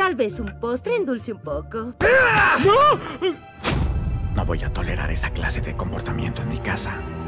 Tal vez un postre endulce un poco. No voy a tolerar esa clase de comportamiento en mi casa.